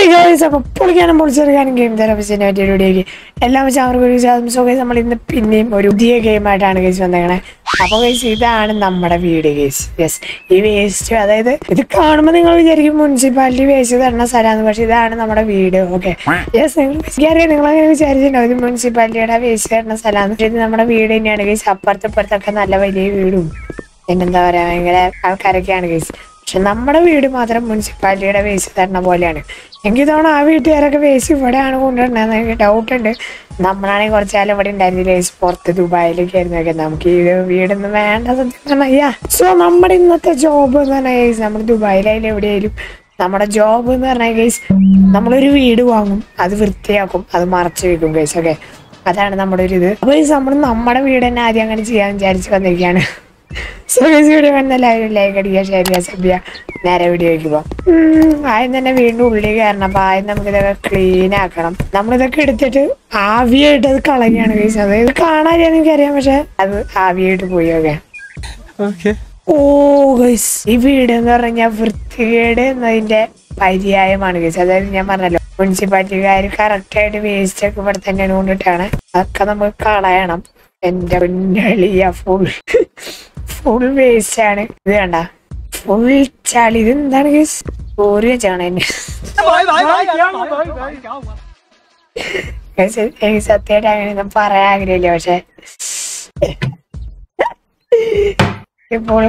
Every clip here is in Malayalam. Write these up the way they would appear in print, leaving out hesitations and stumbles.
അപ്പൊ പൊളിക്കാനും പൊളിച്ചെടുക്കാനും ഗെയിം തെറാപ്പിസ്റ്റിന്റെ പറ്റിയ വീഡിയോക്ക് എല്ലാം വെച്ച് അവർക്ക് നമ്മൾ ഇന്ന് പിന്നെയും ഒരു പുതിയ ഗെയിമായിട്ടാണ് കേസ് വന്നേക്കണേ. അപ്പൊ കേസ് ഇതാണ് നമ്മുടെ വീട് കേസ്. യെസ്, ഈ വേസ്റ്റ് അതായത് ഇത് കാണുമ്പോൾ നിങ്ങൾ വിചാരിക്കും മുനിസിപ്പാലിറ്റി വേസ്റ്റ് തരുന്ന സ്ഥലമാണ്, പക്ഷെ ഇതാണ് നമ്മുടെ വീട്. ഓക്കെ യെസ്, അറിയാം നിങ്ങൾ അങ്ങനെ വിചാരിച്ചിട്ടുണ്ടോ ഇത് മുനിസിപ്പാലിറ്റിയുടെ വേസ്റ്റ് തരുന്ന സ്ഥലമാണ്. ഇത് നമ്മുടെ വീട് തന്നെയാണ് കേസ്. അപ്പുറത്തപ്പുറത്തൊക്കെ നല്ല വലിയ വീടും പിന്നെന്താ പറയാ ഭയങ്കര ആൾക്കാരൊക്കെയാണ് കേസ്. പക്ഷെ നമ്മുടെ വീട് മാത്രം മുനിസിപ്പാലിറ്റിയുടെ വേസ്റ്റ് തരണ പോലെയാണ്. എനിക്ക് തോന്നുന്നു ആ വീട്ടുകാരൊക്കെ വേസ്റ്റ് ഇവിടെയാണ് കൊണ്ടുവരണമെന്ന് എനിക്ക് ഡൗട്ട് ഉണ്ട്. നമ്മളാണെങ്കിൽ കുറച്ചാലും ഇവിടെ ഉണ്ടായിരുന്നില്ല വേസ്റ്റ്, പുറത്ത് ദുബായിലൊക്കെ ആയിരുന്നു. നമുക്ക് ഈ വീടൊന്നും വേണ്ട സത്യം പറഞ്ഞാ. സോ നമ്മുടെ ഇന്നത്തെ ജോബ് എന്ന് പറഞ്ഞാൽ കേസ് നമ്മൾ ദുബായിലായാലും എവിടെയായാലും നമ്മുടെ ജോബ് എന്ന് പറഞ്ഞാൽ കേസ് നമ്മളൊരു വീട് വാങ്ങും, അത് വൃത്തിയാക്കും, അത് മറച്ചു വെക്കും കേസ്. ഓക്കെ, അതാണ് നമ്മുടെ ഒരു ഇത്. അപ്പൊ നമ്മൾ നമ്മുടെ വീട് തന്നെ ആദ്യം അങ്ങനെ ചെയ്യാൻ വിചാരിച്ച് വന്നിരിക്കുകയാണ്. വീഡിയോ കാണുന്ന എല്ലാവരും ലൈക്ക് അടിക്കുക, ഷെയർ ചെയ്യുക, സബ് ചെയ്യുക. നേരെ വീഡിയോയ്ക്ക് പോകാം. ആദ്യം തന്നെ വീണ്ടും ഉള്ളിൽ കയറണം. അപ്പൊ ആദ്യം നമുക്കിതൊക്കെ ക്ലീൻ ആക്കണം. നമ്മളിതൊക്കെ എടുത്തിട്ട് ആവിയായിട്ട് അത് കളയാണ് കേസ്. അതായത് കാണാൻ എനിക്കറിയാം, പക്ഷെ അത് ആവിയായിട്ട് പോയി. ഓക്കെ ഓ ഗൈസ്, ഈ വീട് എന്ന് പറഞ്ഞാൽ വൃത്തികേട് എന്നതിന്റെ പര്യായമാണ് കേസ്. അതായത് ഞാൻ പറഞ്ഞല്ലോ മുനിസിപ്പാലിറ്റിക്കാർ കറക്റ്റ് ആയിട്ട് വേസ്റ്റ് ഒക്കെ ഇവിടെ തന്നെയാണ് കൊണ്ടിട്ടാണ്. അതൊക്കെ നമുക്ക് കളയണം. എന്റെ പൊന്നളിയ ഫുൾ വേസ്റ്റ് ആണ്. ഇത് കണ്ട ഫുൾ ചളി. ഇത് എന്താണ് കേസ്? ഓര് വെച്ചാണ് എന്നെ. എനിക്ക് സത്യമായിട്ട് അങ്ങനെയൊന്നും പറയാൻ ആഗ്രഹമില്ല, പക്ഷെ ഇപ്പോൾ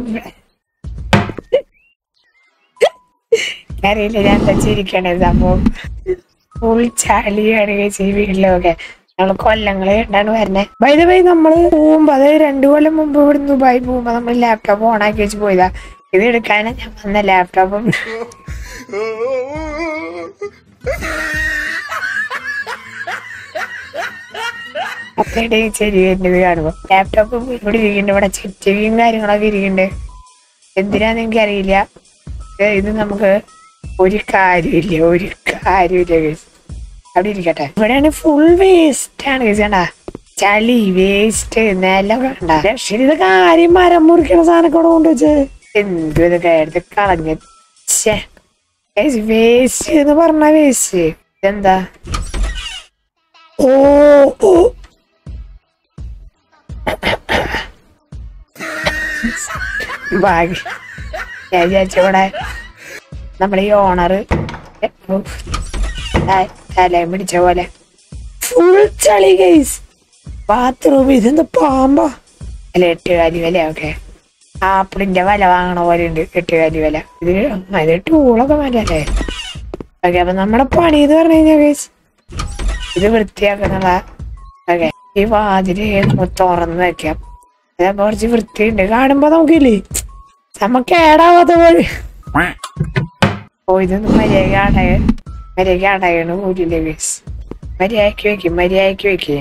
അറിയില്ല ഞാൻ എന്താ ചിരിക്കണേ. സംഭവം ഫുൾ ചളിയാണ് കേസ് ഈ വീട്ടിലൊക്കെ. നമ്മള് കൊല്ലങ്ങള് കണ്ടാണ് വരണേ. ബൈ ദ വേ നമ്മള് പോകുമ്പോ അതായത് 2 കൊല്ലം മുമ്പ് ഇവിടെ ദുബായി പോകുമ്പോ നമ്മൾ ലാപ്ടോപ്പ് ഓണാക്കി വെച്ച് പോയതാ. ഇത് എടുക്കാനാ ഞാൻ വന്ന ലാപ്ടോപ്പ്. അപ്പയുടെ ശരി വരുന്നത് കാണുമ്പോ ലാപ്ടോപ്പ് ഇവിടെ ഇരിക്കുന്നുണ്ട്. ഇവിടെ ചെറ്റിയും കാര്യങ്ങളൊക്കെ ഇരിക്കുന്നുണ്ട്. എന്തിനാന്ന് എനിക്കറിയില്ല. ഇത് നമുക്ക് ഒരു കാര്യമില്ല കേസ്. അവിടെ ഇരിക്കട്ടെ. ഇവിടെയാണ് ഫുൾ വേസ്റ്റ് ആണ് കേസ്. കണ്ടാ ചളി വേസ്റ്റ് നിലം കണ്ട. പക്ഷെ ഇതൊക്കെ ആരും മരം മുറിക്കണ സാധനമൊക്കെ അവിടെ കൊണ്ടുവച്ച് എന്തു ഇതൊക്കെ എടുത്ത് കളഞ്ഞ വേസ്റ്റ് എന്ന് പറഞ്ഞ വേസ്റ്റ്. ഇതെന്താ? ഓ ഭാഗ്യം. ഞാൻ വിചാരിച്ചവിടെ നമ്മുടെ ഈ ഓണറ് തലയും പിടിച്ച പോലെ ഫുൾ ചളി ഗൈസ്. ബാത്റൂം ഇതെന്താ പാമ്പാ? അല്ല 8 വല. ഓക്കെ, ആപ്പിളിന്റെ വല വാങ്ങണ പോലെ ഉണ്ട് 8 വല. ഇത് ടൂളൊക്കെ മറ്റല്ലേ. ഓക്കെ, അപ്പൊ നമ്മുടെ പണി എന്ന് പറഞ്ഞു കഴിഞ്ഞാൽ ഗൈസ് ഇത് വൃത്തിയാക്കുന്നതാ. ഓക്കെ, ഈ വാതില് തുറന്ന് വെക്കാം. അതപ്പോ കുറച്ച് വൃത്തിയുണ്ട് കാണുമ്പോ നമുക്കില്ലേ നമുക്ക് കേടാവാത്ത പോലെ. ഓ ഇതൊന്നും മര്യാദ അടയണ പോലില്ലേ ഗൈസ്. മര്യാദക്ക് വെക്കേ.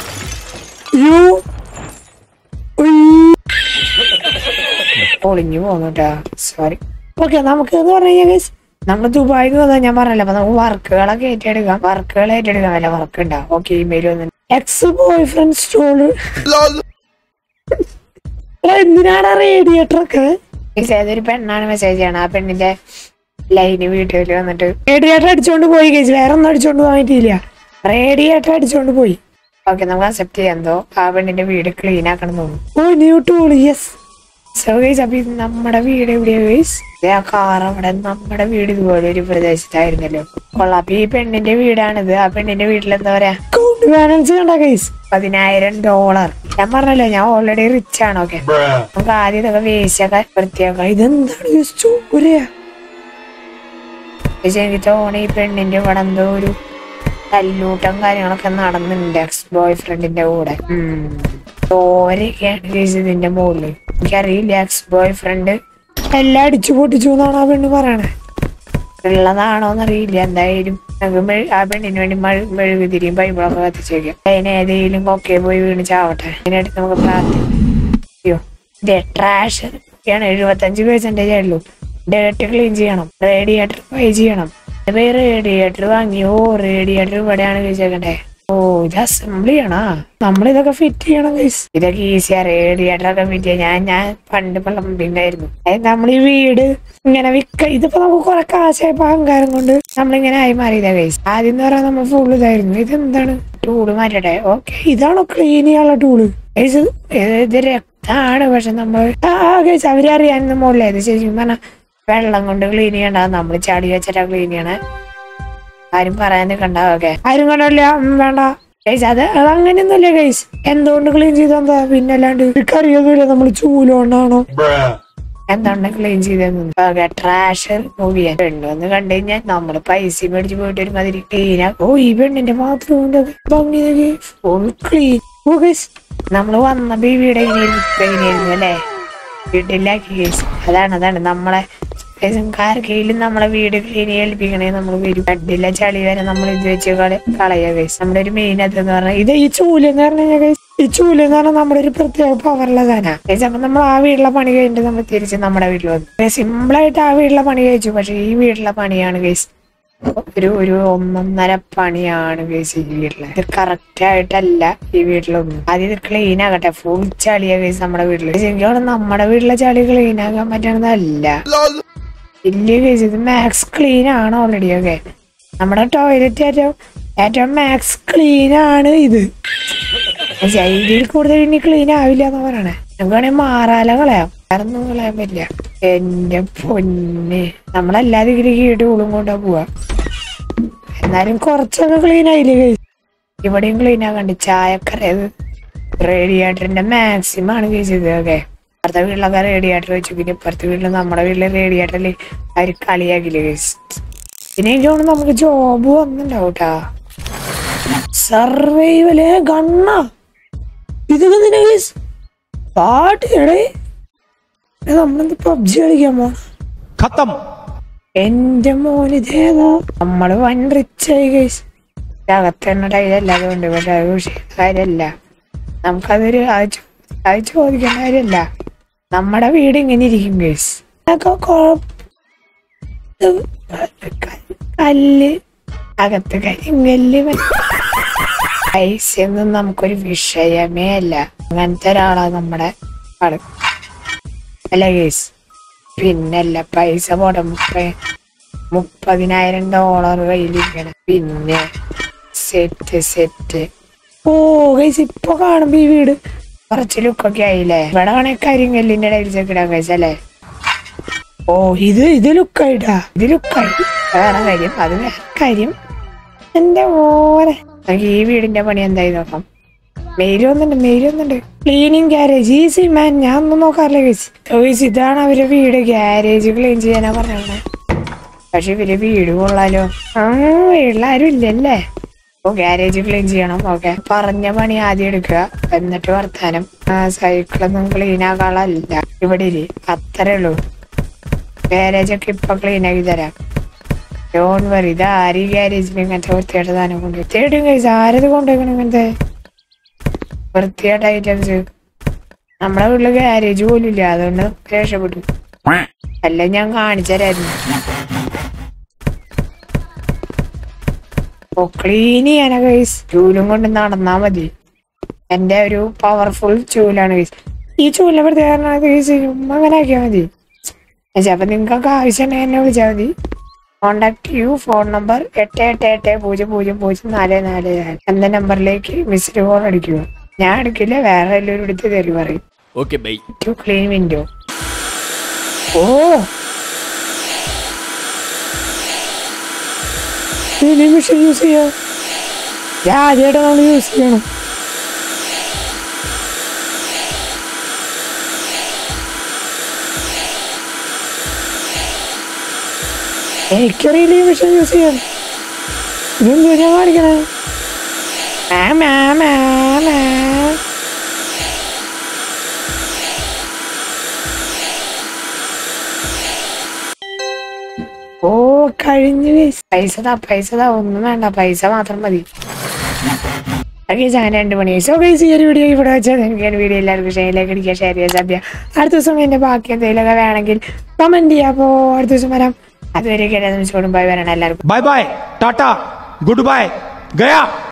പൊളിഞ്ഞു പോന്നുട്ടാ, സോറി. ഓക്കെ, നമുക്ക് എന്ന് പറഞ്ഞു കഴിഞ്ഞാൽ ഗൈസ് നമ്മള് ദുബായിൽ വന്നാൽ ഞാൻ പറഞ്ഞല്ലോ. അപ്പൊ നമുക്ക് വർക്കുകളൊക്കെ ഏറ്റെടുക്കാം. വല്ല വർക്ക് ഉണ്ടാവും. ഓക്കെ, ഇമെയിൽ വന്നു. എക്സ് ബോയ് ഫ്രണ്ട് സ്റ്റോള് എന്തിനാണ് റേഡിയേറ്റർ ഒക്കെ? ഏതൊരു പെണ്ണാണ് മെസ്സേജ് ചെയ്യണം. ആ പെണ്ണിന്റെ ലൈന് വീട്ടിൽ വന്നിട്ട് റേഡിയേറ്റർ അടിച്ചോണ്ട് പോയി കേസ്. വേറെ ഒന്നും അടിച്ചോണ്ട് പോകാൻ പറ്റിയില്ല, റേഡിയേറ്റർ അടിച്ചോണ്ട് പോയി. ഓക്കെ, നമുക്ക് അക്സെപ്റ്റ് ചെയ്യാൻ തോ. ആ പെണ്ണിന്റെ വീട് ക്ലീൻ ആക്കണം തോന്നുന്നു. Oh new tool. Yes. So guys, അപ്പൊ ഇത് നമ്മുടെ വീട് എവിടെയാ ഗൈസ്? ആ കാർ അവിടെ. നമ്മുടെ വീട് ഇതുപോലെ ഒരു പ്രദേശത്തായിരുന്നല്ലോ. കൊള്ളാം. അപ്പൊ ഈ പെണ്ണിന്റെ വീടാണിത്. ആ പെണ്ണിന്റെ വീട്ടിൽ എന്താ പറയാ അക്കൗണ്ട് ബാലൻസ് കണ്ട ഗൈസ് $10,000. ഞാൻ പറഞ്ഞല്ലോ ഞാൻ ഓൾറെഡി റിച്ച് ആണ്. ഓക്കെ, നമുക്ക് ആദ്യം ഇതൊക്കെ വേസ്റ്റ് ഒക്കെ വൃത്തിയാക്കാം. ഇതെന്താണ് ചോരയാ? പക്ഷെ എനിക്ക് തോന്നി ഈ പെണ്ണിന്റെ ഇവിടെ എന്തോ ഒരു തല്ലൂട്ടം കാര്യങ്ങളൊക്കെ നടന്നുണ്ട് എക്സ് ബോയ് ഫ്രണ്ടിന്റെ കൂടെ. ചോരയൊക്കെയാണ് കേസ് ഇതിന്റെ മുകളില്. എനിക്കറിയില്ല എക്സ് ബോയ് ഫ്രണ്ട് എല്ലാം അടിച്ചു പൊട്ടിച്ചു എന്നാണ് ആ പെണ്ണ് പറയണേ. ഉള്ളതാണോന്നറിയില്ല. എന്തായാലും ആ പെണ്ണിന് വേണ്ടി മെഴുകുതിരിയും ബൈബിളൊക്കെ കത്തിച്ചു വെക്കാം. അതിന് ഏതെങ്കിലും കൊക്കെ പോയി വീണ് ചാവട്ടെ. അതിനായിട്ട് നമുക്ക് പ്രാർത്ഥിക്കോ. ട്രാഷ് 75% ഉള്ളൂ. ഡേർട്ട് ക്ലീൻ ചെയ്യണം. റേഡിയേറ്റർ പൈ ചെയ്യണം. റേഡിയേറ്റർ വാങ്ങിയോ? റേഡിയേറ്റർ ഇവിടെയാണ് വെച്ചേക്കണ്ടേ. ഓ ഇത് അസംബ്ലി ആണോ? നമ്മളിതൊക്കെ ഫിറ്റ് ചെയ്യണം ഗൈസ്. ഇതൊക്കെ ഈസിയാ. റേഡിയേറ്ററൊക്കെ ഫിറ്റ് ചെയ്യാൻ ഞാൻ പണ്ട് പ്ലംബിംഗ് ആയിരുന്നു. അതായത് നമ്മൾ ഈ വീട് ഇങ്ങനെ ഇതിപ്പോ നമുക്ക് കുറെ കാശായപ്പോ അഹങ്കാരം കൊണ്ട് നമ്മളിങ്ങനെ ആയി മാറിയതാ ഗൈസ്. ആദ്യം എന്ന് പറയാൻ നമ്മൾ ഫുൾ ഇതായിരുന്നു. ഇതെന്താണ് ടൂള് മാറ്റട്ടെ? ഓക്കെ, ഇതാണോ ക്ലീൻ ചെയ്യാനുള്ള ടൂള് ഗൈസ്? ഇത് രക്താണ്. പക്ഷെ നമ്മൾ ഗൈസ് അവരറിയാൻ മുകളിലേത് ശരിക്കും പറഞ്ഞാൽ വെള്ളം കൊണ്ട് ക്ലീൻ ചെയ്യണ്ട, നമ്മൾ ചളി വെച്ചിട്ടാ ക്ലീൻ ചെയ്യണേ. ആരും പറയാൻ നിൽക്കണ്ട. ഓക്കെ, ആരും കണ്ടല്ല, വേണ്ട ഗൈസ്. അത് അങ്ങനെയൊന്നുമില്ല ഗൈസ്. എന്തുകൊണ്ട് ക്ലീൻ ചെയ്തെന്താ? പിന്നെ അല്ലാണ്ട് അറിയൊന്നുമില്ല നമ്മൾ ചൂലുകൊണ്ടാണോ എന്താണ് ക്ലീൻ ചെയ്തെന്ന്. ഓക്കെ, ട്രാഷ് റിമൂവ് ചെയ്യാൻ പെണ്ണെന്ന് കണ്ടു കഴിഞ്ഞാൽ നമ്മള് പൈസ മേടിച്ച് പോയിട്ട് ഒരുമാതിരി ക്ലീനാ. ഓ ഈ പെണ്ണിന്റെ ബാത്റൂമിന്റെ ഭംഗി ഫുൾ ക്ലീൻ. ഓ ഗൈസ്, നമ്മള് വന്നപ്പോ ഈ വീട് എങ്ങനെയായിരുന്നു അല്ലേ? വീട്ടിലാക്കി ഗൈസ്. അതാണ് നമ്മളെ കാർക്കയിലും നമ്മളെ വീട് ക്ലീൻ ഏൽപ്പിക്കണേ. നമ്മൾ വരും കണ്ടില്ല ചളി വരെ നമ്മൾ ഇത് വെച്ച് കളയാ ഗൈസ്. നമ്മുടെ ഒരു മെയിൻ അതെന്ന് പറഞ്ഞാൽ ഇത്. ഈ ചൂലെന്ന് പറഞ്ഞു കഴിഞ്ഞാൽ ഗൈസ്, ഈ ചൂലെന്ന് പറഞ്ഞാൽ നമ്മുടെ ഒരു പ്രത്യേക പവറുള്ള സാധനമാണ് ഗൈസ്. അപ്പൊ നമ്മൾ ആ വീട്ടിലെ പണി കഴിഞ്ഞിട്ട് നമ്മൾ തിരിച്ച് നമ്മുടെ വീട്ടിൽ വന്നു. സിമ്പിളായിട്ട് ആ വീട്ടിലെ പണി കഴിച്ചു. പക്ഷെ ഈ വീട്ടിലെ പണിയാണ് ഗൈസ് ഒരു 1.5 പണിയാണ് ഗൈസ് ഈ വീട്ടില്. ഇത് കറക്റ്റ് ആയിട്ടല്ല ഈ വീട്ടിലൊന്നും. ആദ്യം ഇത് ക്ലീൻ ആകട്ടെ. ഫുൾ ചളിയാ ഗൈസ് നമ്മുടെ വീട്ടില്. ശരിക്കും നമ്മുടെ വീട്ടിലെ ചളി ക്ലീൻ ആക്കാൻ പറ്റണതല്ല. ഇല്ല ഗൈസ്, ഇത് മാക്സ് ക്ലീൻ ആണ് ഓൾറെഡി. ഓക്കെ, നമ്മുടെ ടോയ്ലറ്റ് ഏറ്റവും മാക്സ് ക്ലീൻ ആണ് ഇത്. ഇതിൽ കൂടുതൽ ഇനി ക്ലീൻ ആവില്ല എന്ന് പറയണേ. നമുക്ക് വേണമെങ്കിൽ മാറാല കളയാം, വേറൊന്നും കളയാൻ പറ്റില്ല. എന്റെ പൊന്നെ, നമ്മളെല്ലാ ഡിഗ്രിക്ക് ടൂളും കൊണ്ടാ പോവാ. എന്നാലും കുറച്ചൊക്കെ ക്ലീൻ ആയില്ലേ ഗൈസ്? ഇവിടെയും ക്ലീൻ ആക്കണ്ട്. ചായക്കറിയത് റേഡിയേറ്ററിന്റെ മാക്സിമം ആണ് ഗൈസ് ഇത്. ഓക്കെ, അപ്പുറത്തെ വീട്ടിലൊക്കെ റേഡിയേറ്റർ വെച്ചു. പിന്നെ ഇപ്പുറത്തെ വീട്ടിൽ നമ്മുടെ വീട്ടിലെ റേഡിയേറ്ററിൽ അവര് കളിയാക്കില്ലേ ഗൈസ്. പിന്നെ എനിക്ക് തോന്നുന്നു നമുക്ക് ജോബ് വന്നിണ്ടാവും കേട്ടാ. സർവൈവല് ഗണ്ണ ഇതൊക്കെ തന്നെ ഗൈസ്. പാട്ടിയടേ നമ്മളെന്ത് പബ്ജി കളിക്കാൻ പോണം. എന്റെ മോനിതേതാ? നമ്മള് വൻ റിച്ച് ആയി ഗൈസ്. അകത്തെണ്ണ ടൈലല്ല അതുകൊണ്ട്. പക്ഷെ അത് കാര്യമല്ല, നമുക്കതൊരു അത് ചോദിക്കേണ്ട കാര്യമല്ല. നമ്മുടെ വീട് ഇങ്ങനെ ഇരിക്കും ഗൈസ്. കല്ല് അകത്ത് കരിങ്കല്ല് പൈസയൊന്നും നമുക്കൊരു വിഷയമേ അല്ല. അങ്ങനത്തെ ഒരാളാ നമ്മുടെ ആള് അല്ല ഗൈസ്. പിന്നല്ല, പൈസ പോട്ടെ, $30,000 കയ്യിലിരിക്കണം. പിന്നെ സെറ്റ്. ഓ ഗൈസ്, ഇപ്പൊ കാണുമ്പോ ഈ വീട് കുറച്ച് ലുക്കൊക്കെ ആയില്ലേ? ഇവിടെ വേണമെങ്കിൽ കരിങ്കല്ലിന്റെ ടൈൽസൊക്കെ ഇടാൻ ഗൈസ് അല്ലേ? ഓ ഇത് ലുക്കായിട്ടാ. ഇത് ലുക്കായി വേറെ കാര്യം, അത് വേറെ കാര്യം. എന്റെ മോനെ, നമുക്ക് ഈ വീടിന്റെ പണി എന്തായി നോക്കാം. മെയിൽ വന്നിട്ടുണ്ട്. Cleaning garage easy man. ഞാൻ ഒന്നും നോക്കാറില്ല ഗൈസ്. ഇതാണ് അവരെ വീട്. ഗ്യാരേജ് ക്ലീൻ ചെയ്യാനാ പറഞ്ഞേ. പക്ഷെ ഇവര് വീട് കൊള്ളാലോ. വീട്ടിലാരും ഇല്ലല്ലേ? ഓ ഗ്യാരേജ് ക്ലീൻ ചെയ്യണം. ഓക്കെ, പറഞ്ഞ പണി ആദ്യം എടുക്കുക, എന്നിട്ട് വർത്താനം. സൈക്കിളൊന്നും ക്ലീൻ ആക്കാളല്ല ഇവിടെ ഇരി. അത്രേ ഉള്ളൂ. ഗ്യാരേജ് ഒക്കെ ഇപ്പൊ ക്ലീൻ ആക്കി തരാം. Don't worry. ഇത് ആര് ഈ ഗ്യാരേജിൽ ഇങ്ങനത്തെ വൃത്തിയായിട്ട് സാധനം കൊണ്ട് തേടും കഴിച്ച്? ആരത് കൊണ്ടുപോയിക്കണം ഇങ്ങനത്തെ വൃത്തിയായിട്ട് ഐറ്റംസ്? നമ്മുടെ വീട്ടില് ഗ്യാരേജ് പോലും ഇല്ല, അതുകൊണ്ട് രക്ഷപ്പെട്ടു. അല്ല ഞാൻ കാണിച്ചു തരായിരുന്നു. ഓ ക്ലീൻ ചെയ്യാനാ ഗൈസ്. ചൂലും കൊണ്ട് നടന്നാ മതി. എന്റെ ഒരു പവർഫുൾ ചൂലാണ് ഗൈസ്. ഈ ചൂലിനെ പ്രത്യേകത ഗൈസ് അങ്ങനെ ആക്കിയാൽ മതി. അപ്പൊ നിങ്ങൾക്കൊക്കെ ആവശ്യമുണ്ടെങ്കിൽ എന്നെ വിളിച്ചാൽ മതി. Contact U. ഫോൺ നമ്പർ 88800044 എന്ന നമ്പറിലേക്ക് മിസ്ഡ് കോൾ അടിക്കുക. ഞാൻ അടിക്കില്ല, വേറെ എല്ലാവരും എടുത്ത് തരും പറയും. To clean window. Oh television use ചെയ്യാം. ആദ്യമായിട്ട് നമ്മൾ യൂസ് ചെയ്യണം. എനിക്കറിയില്ല ഈ വിഷം യൂസ് ചെയ്യാൻ. ഇതെന്തോ ഞാൻ കാണിക്കണേ? ഓ കഴിഞ്ഞു. പൈസ ഒന്നും വേണ്ട, പൈസ മാത്രം മതി. ഞാൻ 2 മണി. സോ ഗൈസ്, ഈ ഒരു വീഡിയോ ഇവിടെ വെച്ചാൽ എനിക്ക് വീഡിയോ എല്ലാവർക്കും ഷെയറിലേക്ക് അടിക്കുക, ഷെയർ ചെയ്യാൻ സാധ്യത. അടുത്ത ദിവസം എന്റെ ബാക്കി എന്തെങ്കിലുമൊക്കെ വേണമെങ്കിൽ കമന്റ് ചെയ്യാം. അപ്പോ അടുത്ത ദിവസം വരാം. അതുവരെ കേട്ടാ ബൈ വരണം എല്ലാവർക്കും. Bye bye, tata, good bye, Gaya.